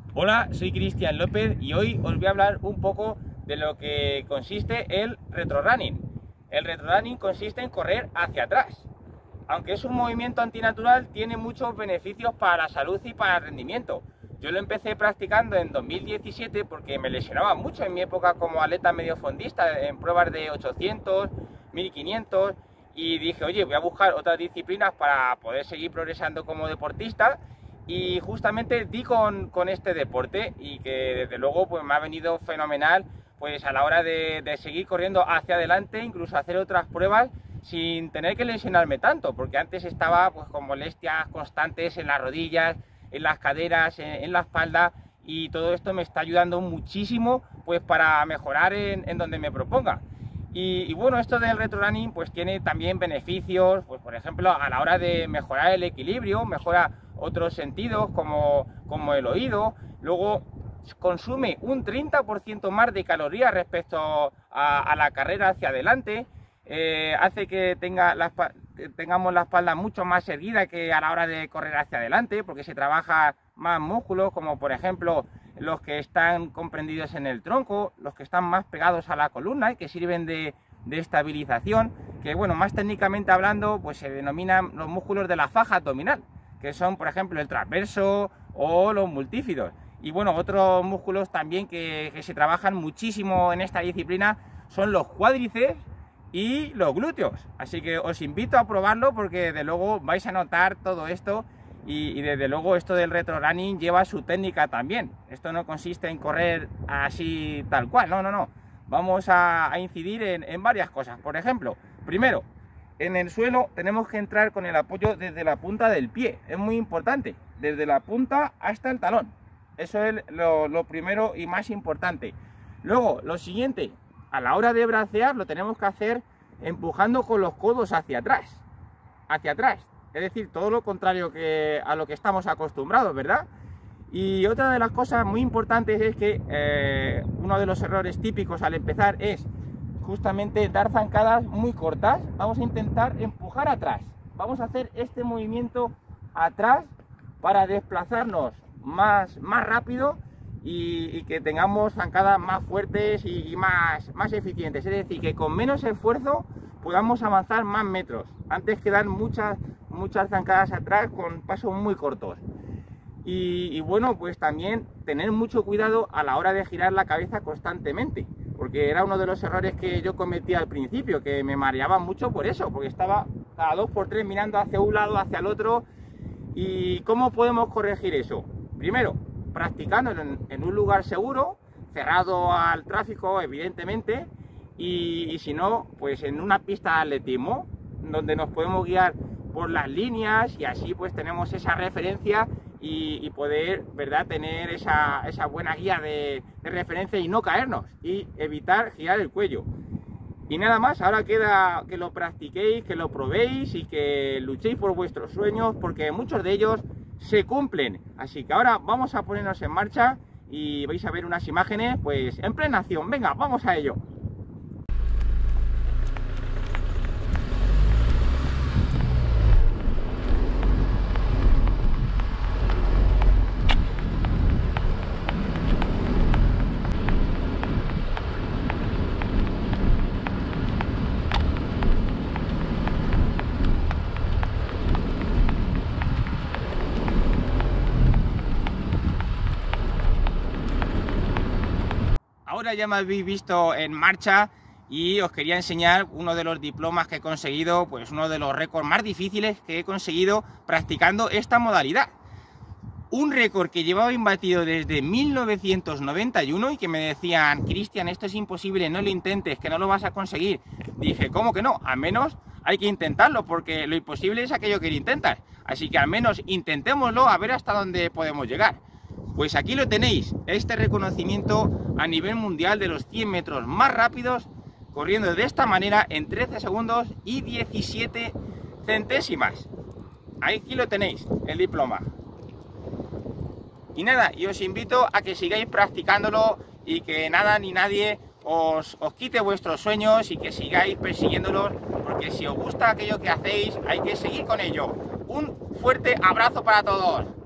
Hola, soy Cristian López y hoy os voy a hablar un poco de lo que consiste el retrorunning. El retrorunning consiste en correr hacia atrás. Aunque es un movimiento antinatural, tiene muchos beneficios para la salud y para el rendimiento. Yo lo empecé practicando en 2017 porque me lesionaba mucho en mi época como atleta mediofondista en pruebas de 800, 1500 y dije, oye, voy a buscar otras disciplinas para poder seguir progresando como deportista. Y justamente di con este deporte y que desde luego pues me ha venido fenomenal pues a la hora de seguir corriendo hacia adelante, incluso hacer otras pruebas sin tener que lesionarme tanto, porque antes estaba pues con molestias constantes en las rodillas, en las caderas, en la espalda, y todo esto me está ayudando muchísimo pues para mejorar en donde me proponga. Y bueno, esto del retrorunning pues tiene también beneficios, pues por ejemplo a la hora de mejorar el equilibrio, mejora otros sentidos como el oído. Luego consume un 30% más de calorías respecto a la carrera hacia adelante. Hace que tengamos la espalda mucho más erguida que a la hora de correr hacia adelante, porque se trabaja más músculos, como por ejemplo los que están comprendidos en el tronco, los que están más pegados a la columna y que sirven de estabilización, que bueno, más técnicamente hablando, pues se denominan los músculos de la faja abdominal, que son por ejemplo el transverso o los multífidos. Y bueno, otros músculos también que se trabajan muchísimo en esta disciplina son los cuádriceps y los glúteos. Así que os invito a probarlo porque desde luego vais a notar todo esto. Y desde luego esto del retrorunning lleva su técnica también. Esto no consiste en correr así tal cual, no. Vamos a incidir en varias cosas. Por ejemplo, primero, en el suelo tenemos que entrar con el apoyo desde la punta del pie. Es muy importante, desde la punta hasta el talón. Eso es lo primero y más importante. Luego, lo siguiente, a la hora de bracear lo tenemos que hacer empujando con los codos hacia atrás. Hacia atrás. Es decir, todo lo contrario a lo que estamos acostumbrados, ¿verdad? Y otra de las cosas muy importantes es que uno de los errores típicos al empezar es justamente dar zancadas muy cortas. Vamos a intentar empujar atrás. Vamos a hacer este movimiento atrás para desplazarnos más rápido y que tengamos zancadas más fuertes y más eficientes. Es decir, que con menos esfuerzo podamos avanzar más metros, antes que dar muchas zancadas atrás con pasos muy cortos. Y bueno, pues también tener mucho cuidado a la hora de girar la cabeza constantemente, porque era uno de los errores que yo cometí al principio, que me mareaba mucho por eso, porque estaba cada 2 por 3 mirando hacia un lado, hacia el otro. ¿Y cómo podemos corregir eso? Primero, practicando en un lugar seguro, cerrado al tráfico, evidentemente, y si no, pues en una pista de atletismo, donde nos podemos guiar por las líneas y así pues tenemos esa referencia y poder, ¿verdad?, tener esa buena guía de referencia y no caernos y evitar girar el cuello. Y nada más, ahora queda que lo practiquéis, que lo probéis y que luchéis por vuestros sueños, porque muchos de ellos se cumplen. Así que ahora vamos a ponernos en marcha y vais a ver unas imágenes pues en plena acción. Venga, vamos a ello. Ahora ya me habéis visto en marcha y os quería enseñar uno de los diplomas que he conseguido, pues uno de los récords más difíciles que he conseguido practicando esta modalidad. Un récord que llevaba imbatido desde 1991 y que me decían, Cristian, esto es imposible, no lo intentes, que no lo vas a conseguir. Dije, ¿cómo que no? Al menos hay que intentarlo, porque lo imposible es aquello que lo intentas. Así que al menos intentémoslo a ver hasta dónde podemos llegar. Pues aquí lo tenéis, este reconocimiento a nivel mundial de los 100 metros más rápidos, corriendo de esta manera en 13 segundos y 17 centésimas. Aquí lo tenéis, el diploma. Y nada, y os invito a que sigáis practicándolo y que nada ni nadie os quite vuestros sueños y que sigáis persiguiéndolos, porque si os gusta aquello que hacéis, hay que seguir con ello. Un fuerte abrazo para todos.